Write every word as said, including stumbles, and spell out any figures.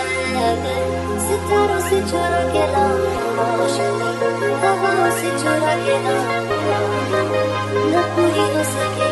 सितारों से चुरा के लाओ रोशनी, हवाओं से चुरा के लाओ, न पूरी हो सके